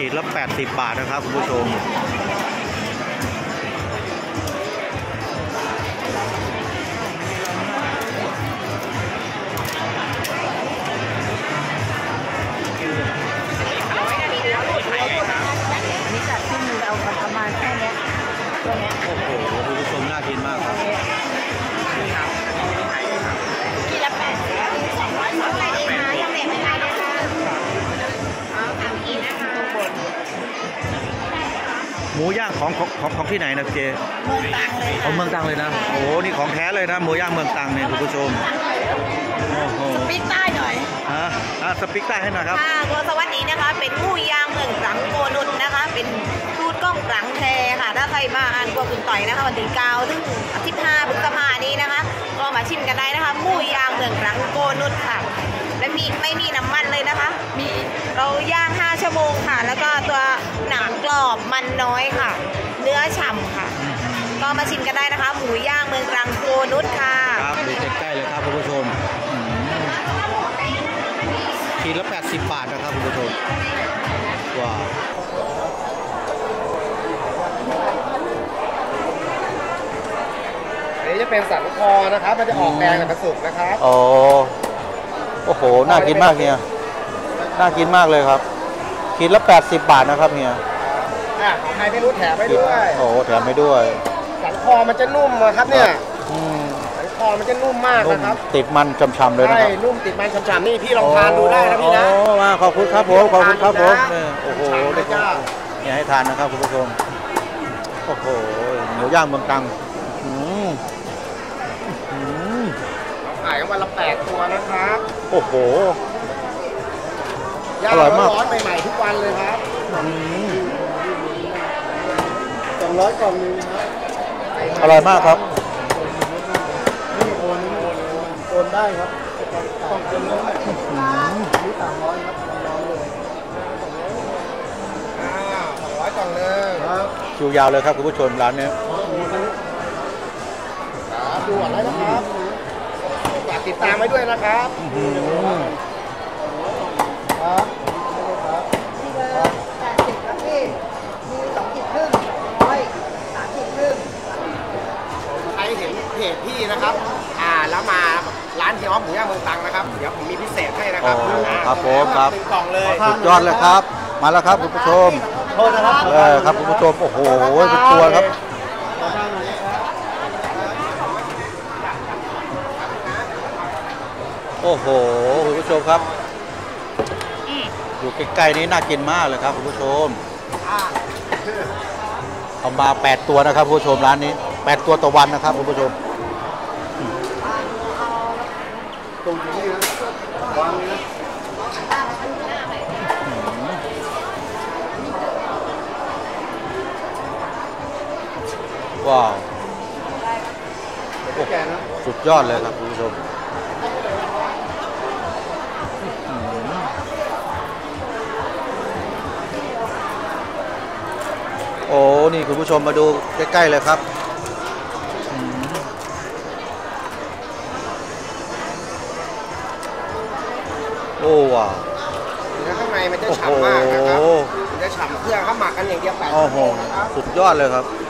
ขีดละ80 บาทนะครับคุณผู้ชมโอ้โหคุณผู้ชมน่ากินมากครับกินละ80200อะไรเองนะยังเด็กไม่ได้เลยค่ะ3กินนะคะหมูย่างของที่ไหนนะเจเมืองตรังเลยนะโอ้โหนี่ของแท้เลยนะหมูย่างเมืองตรังเนี่ยคุณผู้ชมโอ้โหสปีกใต้หน่อยสปีกใต้ให้หน่อยครับตัวสวัสดีนะคะเป็นหมูย่างเมืองตรังโกนุชนะคะเป็นสูตรก้องตรังแท้ค่ะถ้าใครมาอ่านกว่าคุณต่อยนะคะวันที่9ถึง15พฤษภาคมนี้นะคะก็มาชิมกันได้นะคะหมูย่างเมืองตรังโกนุชค่ะและไม่มีน้ำมันเลยนะคะมีเราย่าง5ชั่วโมงค่ะแล้วก็ตัวหนังกรอบมันน้อยค่ะเนื้อฉ่ำค่ะก็มาชิมกันได้นะคะหมูย่างเมืองตรังโกนุชค่ะครับดูใกล้ๆเลยครับคุณผู้ชมขีดละ80 บาทนะครับคุณผู้ชมว้าวอันนี้จะเป็นสันคอนะครับมันจะออกแดงกับกระสุกนะครับโอ้โหน่ากินมากเนี่ยน่ากินมากเลยครับขีดละ80 บาทนะครับเนี่ยใครไม่รู้แถมไม่ด้วยโอ้แถมไม่ด้วยสันคอมันจะนุ่มครับเนี่ยสันคอมันจะนุ่มมากนะครับติดมันช่ำๆเลยนะครับใช่นุ่มติดมันช่ำๆนี่พี่ลองทานดูได้นะพี่นะมาขอบคุณครับผมขอบคุณครับผมโอ้โหเนี่ยให้ทานนะครับคุณผู้ชมโอ้โหหมูย่างเมืองตรังขายวันละ8 ตัวนะครับโอ้โหย่างร้อนใหม่ๆทุกวันเลยครับ200 กล่องนึงครับอร่อยมากครับนี่โอนได้ครับต้องเติมเงินนี่300ครับ300เลย200 กล่องนึงครับคิวยาวเลยครับคุณผู้ชมร้านนี้ดูอะไรนะครับฝากติดตามไว้ด้วยนะครับครับ80ครับพี่มี2 ขีดครึ่ง100 3 ขีดครึ่งใครเห็นเพจพี่นะครับแล้วมาร้านเฮียอ้อมหมูย่างเมืองตรังนะครับเดี๋ยวผมมีพิเศษให้นะครับครับผมครับ 1 กล่องเลยสุดยอดเลยครับมาแล้วครับคุณผู้ชมโทษนะครับครับคุณผู้ชมโอ้โหเป็นตัวครับโอ้โหคุณผู้ชมครับอยู่ใกล้ๆนี้น่ากินมากเลยครับคุณผู้ชมเอามา8 ตัวนะครับคุณผู้ชมร้านนี้8 ตัวต่อวันนะครับคุณผู้ชมตรงนี้นะวางนี้นะว้าวสุดยอดเลยครับคุณผู้ชมโอ้นี่คุณผู้ชมมาดูใกล้ๆเลยครับโอ้ว้าวเนื้อข้างในมันจะฉ่ำมากนะครับมันจะฉ่ำเครื่องเขาหมักกันอย่างเดียว8 ชั่วโมงนะครับสุดยอดเลยครับ